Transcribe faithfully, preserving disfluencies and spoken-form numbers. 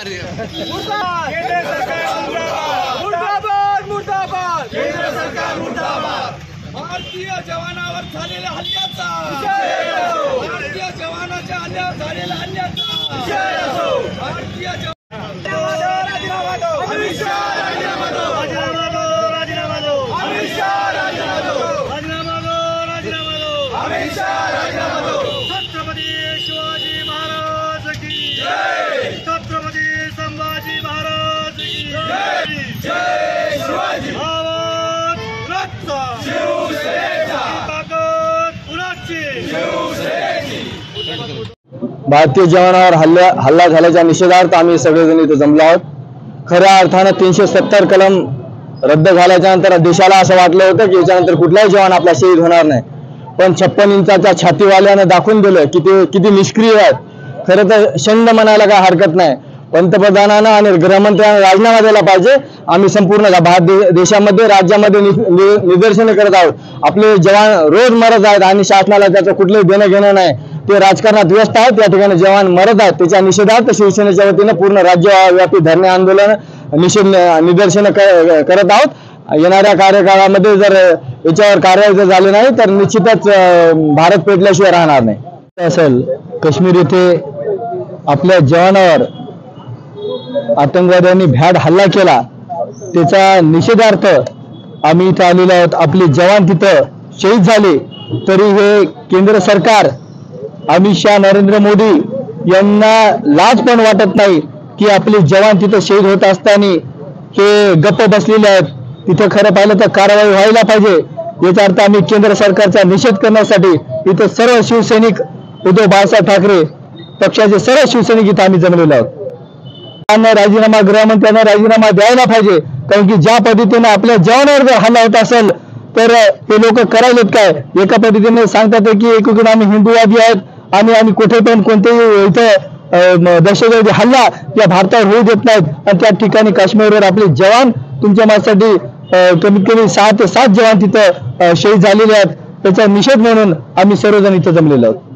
भारतीय जवानावर झालेल्या हल्ल्याचा भारतीय जवानाच्या हल्ल्यावर झालेल्या हल्ल्याचा भारतीय राजीनामा दो अमित शाह राजीनामा दो राजीनामा दो राजीनामा दो अमित शाह राजीनामा दो राजीनामा दो राजीनामा दो अमित शाह राजीनामा दो छत्रपती शिवाजी महाराज की जय छत्रपती संभाजी महाराज की जय जय शिवाजी आवाज रक्षा शिवसेनेचा ताकद पुराची शिवसेनेची। भारतीय जवानावर हल्ला हल्ला झाल्याच्या निषेधार्थ आम्ही सगळेजण इथे जमलो आहोत। खऱ्या अर्थानं तीनशे सत्तर कलम रद्द झाल्याच्या नंतर देशाला असं वाटलं होतं की याच्यानंतर कुठलाही जवान आपला शहीद होणार नाही, पण छप्पन इंचाच्या छातीवाल्यानं दाखवून दिलं की ते किती निष्क्रिय आहेत। खरं तर शंड म्हणायला काय हरकत नाही। पंतप्रधानांना आणि गृहमंत्र्यांना राजीनामा द्यायला पाहिजे। आम्ही संपूर्ण भारत देशामध्ये राज्यामध्ये निदर्शने करत आहोत। आपले जवान रोज मरत आहेत आणि शासनाला त्याचं कुठलंही देणं घेणं नाही। ते राजकारणात व्यस्त आहेत, त्या ठिकाणी जवान मरत आहेत। त्याच्या निषेधार्थ शिवसेनेच्या वतीनं पूर्ण राज्यव्यापी धरणे आंदोलन निषेध निदर्शनं करत आहोत। येणाऱ्या कार्यकाळामध्ये जर याच्यावर कारवाई जर झाली नाही तर निश्चितच भारत पेटल्याशिवाय राहणार नाही। असेल काश्मीर येथे आपल्या जवानावर आतंकवाद्यांनी भ्याड हल्ला केला, त्याचा निषेधार्थ आम्ही इथे आलेलो आहोत। आपले जवान तिथं शहीद झाले तरी हे केंद्र सरकार अमित शाह नरेंद्र मोदी यांना लाज पण वाटत नाही की आपले जवान तिथं शहीद होत असताना हे गप्प बसलेले आहेत। तिथं खरं पाहिलं तर कारवाई व्हायला पाहिजे। याचा अर्थ आम्ही केंद्र सरकारचा निषेध करण्यासाठी इथं सर्व शिवसैनिक उद्धव बाळासाहेब ठाकरे पक्षाचे सर्व शिवसैनिक इथं आम्ही जमलेलो आहोत। राजीनामा गृहमंत्र्यांना राजीनामा द्यायला पाहिजे, कारण की ज्या पद्धतीने आपल्या जवानावर जर हल्ला होत असेल तर हे लोक करायलेत काय। एका पद्धतीने सांगतात की एकीकडे आम्ही हिंदूवादी आहेत आणि आम्ही कुठे पण कोणतेही इथं दहशतवादी हल्ला या भारतावर होऊ देत नाहीत, आणि त्या ठिकाणी काश्मीरवर आपले जवान तुमच्या माझ्यासाठी कमीत कमी सहा ते सात जवान तिथं शहीद झालेले आहेत। त्याचा निषेध म्हणून आम्ही सर्वजण इथं जमलेलो आहोत।